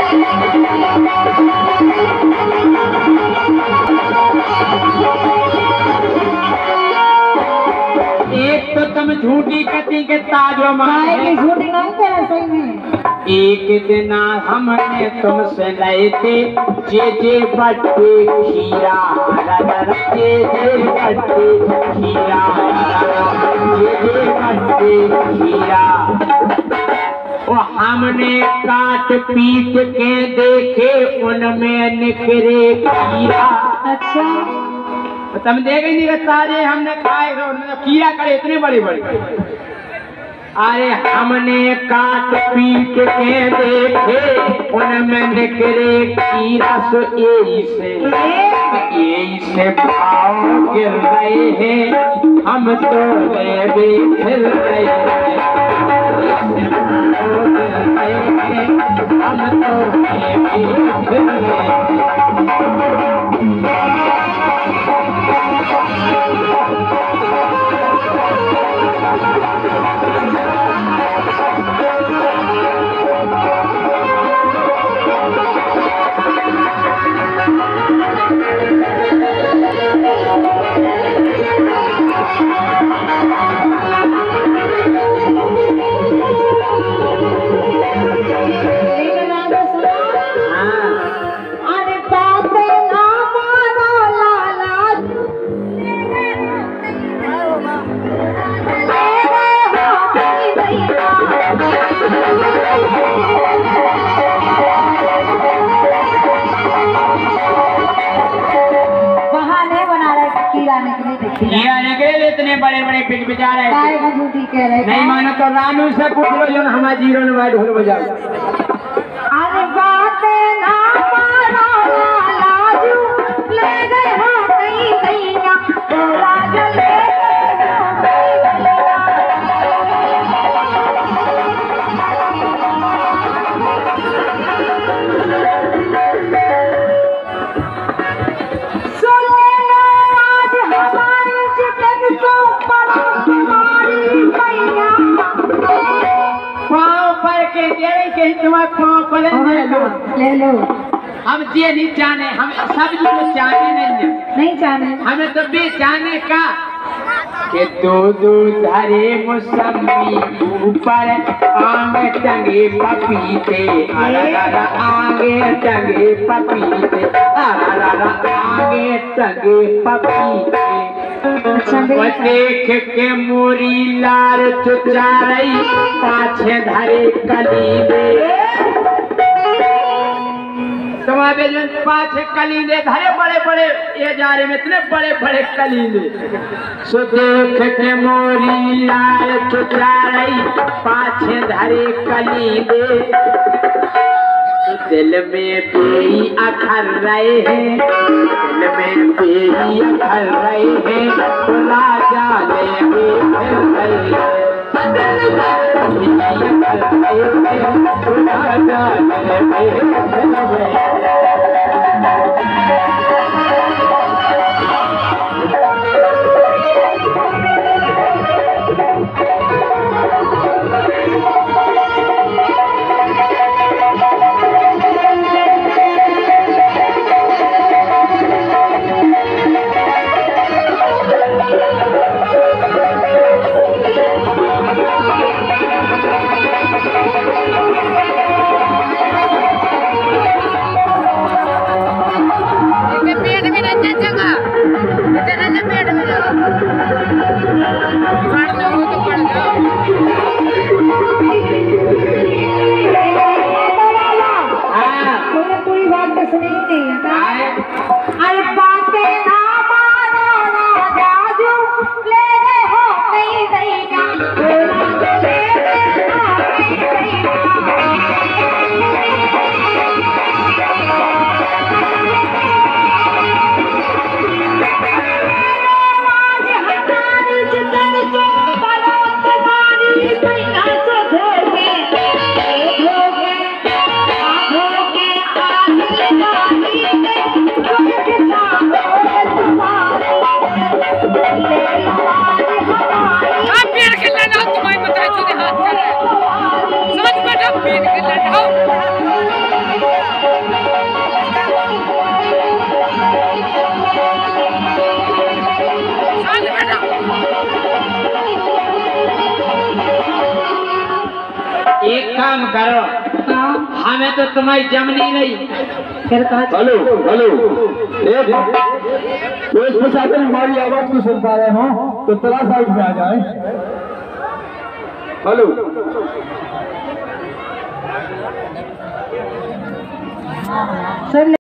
एक तो तुम झूठी कती के ताजो माए की झूठी नहीं कह सही में। एक दिन हमने तुमसे लए थे जे बट्टे खीरा जे बट्टे खीरा जे बट्टे खीरा। वो हमने काट पीट के देखे उनमें निकले कीड़ा। अच्छा तुम देखे नहीं तारे हमने खाए उनमें कीड़ा करे इतने बड़े बड़े। अरे हमने काट पीट के देखे उनमें निकले कीड़ा। सो यही से भाव गिर रहे हैं हम तो गए फिर रहे हैं। हम तो गए फिर रहे इतने बड़े बड़े पिच बिचा रहे नहीं मानो तो रानू से पूछ लो जो हमारा जीरो में ढोल बजाओ। अरे बात ना मारो लाजू ले गए हो कहीं कहीं तो राजा ले ले लो। हम ये नहीं जाने हम सब जो जाने नहीं जाने हमें तो भी जाने का कि दो धरे मौसमी ऊपर आंग टंगे पपीते आगे टंगे पपीते आगे टंगे पपीते। देख के मोरी लाल चुचाई पाछे धरे कलीले तुम्हारे पाछे कलीले धरे बड़े बड़े ये जा रहे में इतने बड़े बड़े कलीले। सो देख के मोरी लाल चुचाई पाछे धरे कलीले। तो दिल में बेई अखर रहे हैं दिल में बेई अखर रहे हैं तो राजा ले फिर रहे हैं तो राजा ले फिर रहे हैं। काम करो, हाँ हमें तो तुम्हारी जमनी नहीं। फिर कहा हेलो हेलो, एक पुलिस प्रशासन हमारी आवाज को सुन पा रहे हो तो तला साइड में आ जाए। हेलो, सुन